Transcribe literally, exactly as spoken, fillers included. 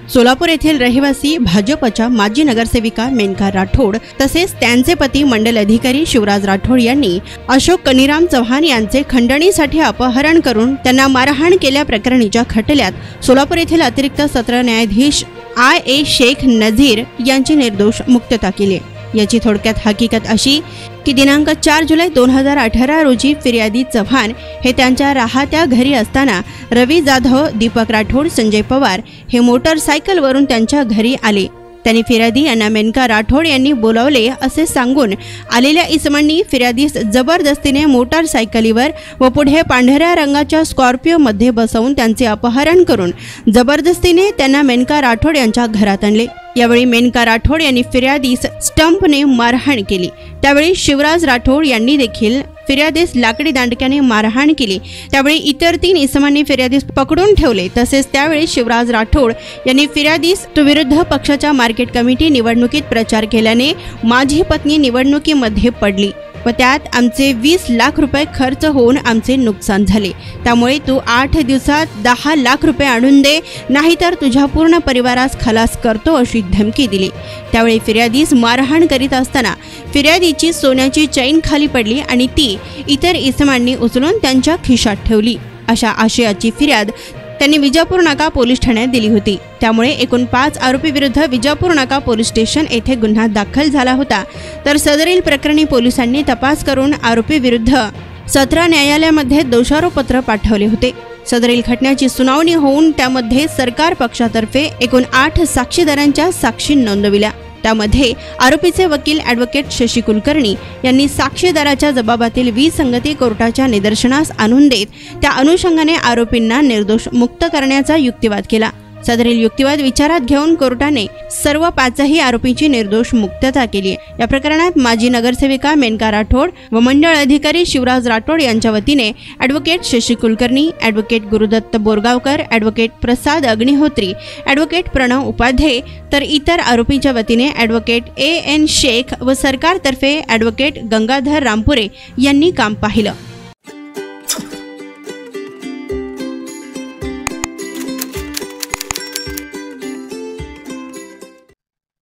सोलापूर येथील रहिवासी भाजपच्या माजी नगरसेविका मेनका राठोड तसेच त्यांचे पती मंडल अधिकारी शिवराज राठोड यांनी अशोक कनीराम चव्हाण यांचे खंडणीसाठी अपहरण करून त्यांना मारहाण केल्या प्रकरणीच्या खटल्यात सोलापूर येथील अतिरिक्त सत्र न्यायाधीश आय ए शेख नझीर यांची निर्दोष मुक्तता केली। याची थोडक्यात हकीकत अशी की दिनांक चार जुलै दोन हजार अठरा रोजी फिर्यादी चव्हाण हे त्यांच्या राहत्या घरी असताना रवी जाधव, दीपक राठोड, संजय पवार हे मोटरसायकलवरून त्यांच्या घरी आले। त्यांनी फिर्यादी यांना मेनका राठोड यांनी बोलावले असे सांगून आलेल्या इसमांनी फिर्यादीस जबरदस्तीने मोटारसायकलीवर व पुढे पांढऱ्या रंगाच्या स्कॉर्पिओ मध्ये बसवून त्यांचे अपहरण करून जबरदस्तीने त्यांना मेनका राठोड यांच्या घरात आणले। यावेळी मेनका राठोड यांनी फिर्यादीस स्टंपने मारहाण केली। त्यावेळी शिवराज राठोड यांनी देखील फिर्यादीस लाकडी दांडक्याने मारहाण केली। त्यावेळी इतर तीन इसमांनी फिर्यादीस पकडून ठेवले। तसेच त्यावेळी शिवराज राठोड यांनी फिर्यादीस विरुद्ध पक्षाच्या मार्केट कमिटी निवडणुकीत प्रचार केल्याने माझी पत्नी निवडणुकीमध्ये पडली व त्यात आमचे वीस लाख रुपये खर्च होऊन आमचे नुकसान झाले, त्यामुळे तू आठ दिवसात दहा लाख रुपये आणून दे, नाहीतर तुझ्या पूर्ण परिवारास खलास करतो अशी धमकी दिली। त्यावेळी फिर्यादीस मारहाण करीत असताना फिर्यादीची सोन्याची चैन खाली पडली आणि ती इतर इसमांनी उचलून त्यांच्या खिशात ठेवली। अशा आशयाची फिर्याद त्यांनी विजापूर नाका पोलीस ठाण्यात दिली होती। त्यामुळे एकूण पाच आरोपी विरुद्ध विजापूर नाका पोलीस स्टेशन येथे गुन्हा दाखल झाला होता। तर सदरील प्रकरणी पोलिसांनी तपास करून आरोपी विरुद्ध सत्र न्यायालयामध्ये दोषारोपपत्र पाठवले होते। सदरील घटनेची सुनावणी होऊन त्यामध्ये सरकार पक्षातर्फे एकूण आठ साक्षीदारांच्या साक्षी नोंदविल्या। त्यामध्ये आरोपीचे वकील ॲडव्होकेट शशी कुलकर्णी यांनी साक्षीदाराच्या जबाबातील विसंगती कोर्टाच्या निदर्शनास आणून देत त्या अनुषंगाने आरोपींना निर्दोष मुक्त करण्याचा युक्तिवाद केला। सदरील युक्तिवाद विचारात घेऊन कोर्टाने सर्व पाचही आरोपींची निर्दोष मुक्तता केली। या प्रकरणात माजी नगरसेविका मेनका राठोड व मंडळ अधिकारी शिवराज राठोड यांच्या वतीने advocate Shashi Kulkarni, advocate Gurudatt Borgaonkar, advocate Prasad Agnihotri, advocate Pranav Upadhye तर इतर आरोपींच्या वतीने ॲडव्होकेट ए एन शेख व सरकारतर्फे ॲडव्होकेट गंगाधर रामपुरे यांनी काम पाहिलं।